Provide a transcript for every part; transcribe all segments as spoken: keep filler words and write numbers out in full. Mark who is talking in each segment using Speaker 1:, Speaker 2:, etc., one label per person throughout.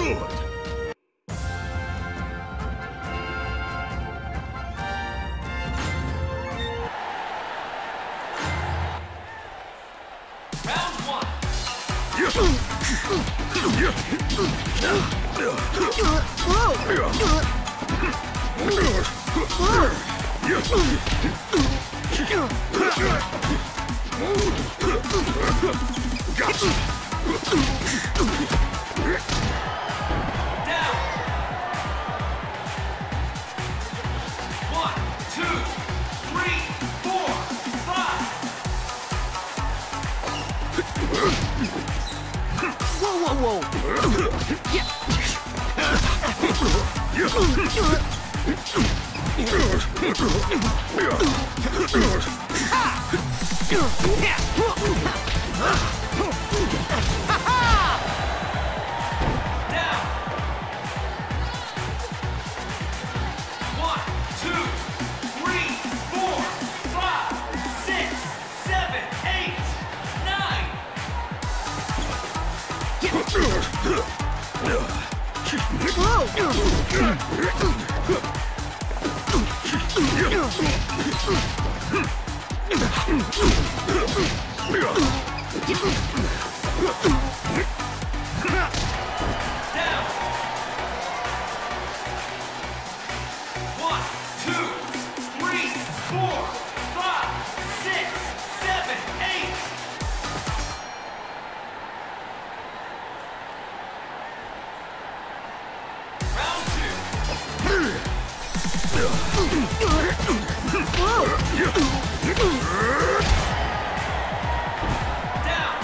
Speaker 1: Good.
Speaker 2: Round one.
Speaker 1: Gotcha.
Speaker 2: Down. One, two, three, four, five.
Speaker 3: Whoa, whoa, whoa! Yeah.
Speaker 2: Down. One, two, three, four, five, six, seven, eight, nine. Down. One, two, three, four, five, six, seven, eight. Round two. Down.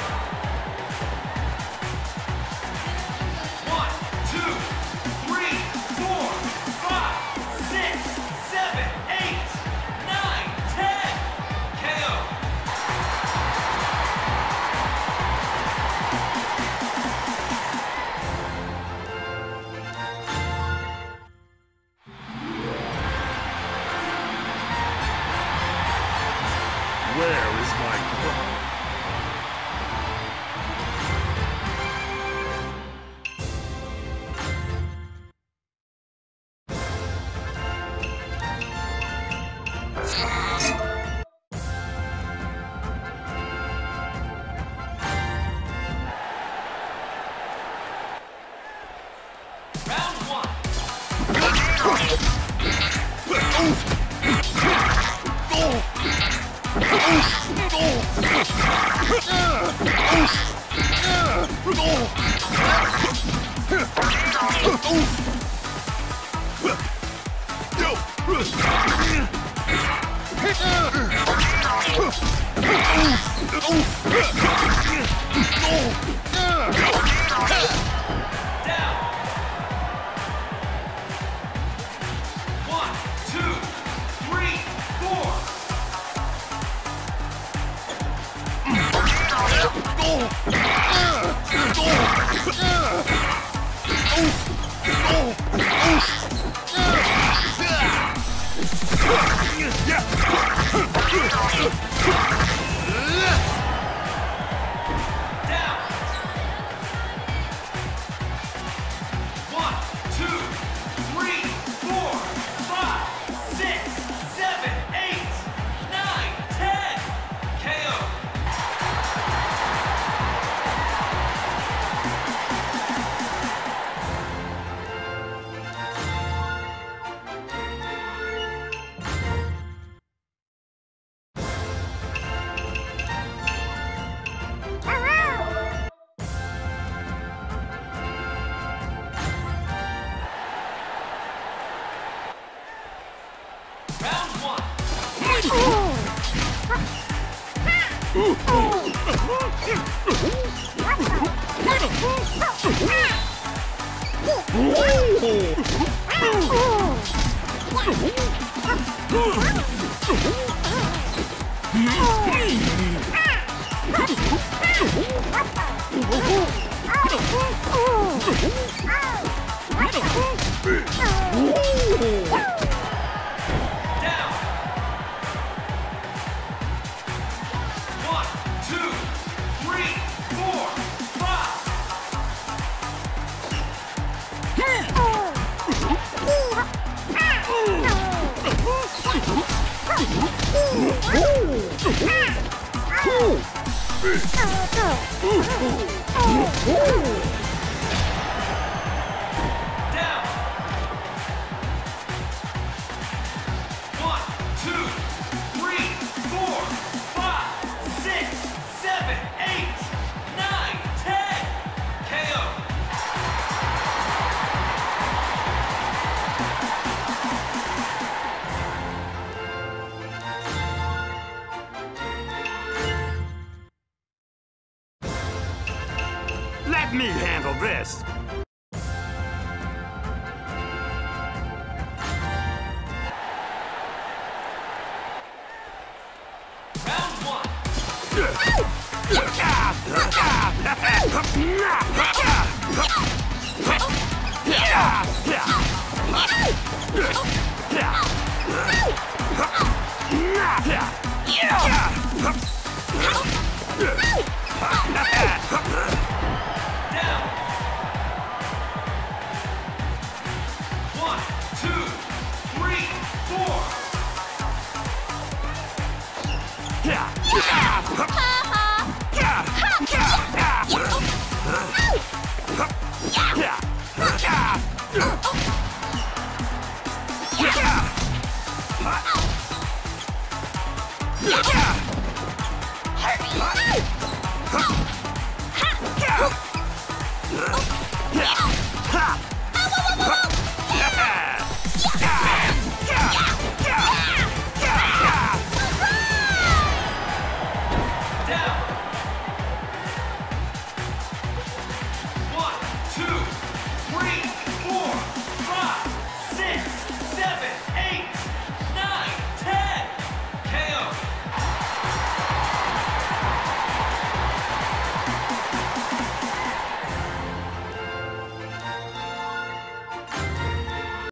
Speaker 2: One, two, three, four, five, six, seven, eight, nine, ten. K O.
Speaker 1: Where is my club?
Speaker 2: Round one. Down. One, two, three, four. Down. One, two, three, four, five, six, seven, eight, nine, ten. K O. Round one. Down. One, two, three, four, five. Down. One, two, three, four, five, six, seven, eight, nine, ten. K O.
Speaker 1: Let me handle this.
Speaker 2: Round one. Down. One, two, three, four. Down. One, two, three,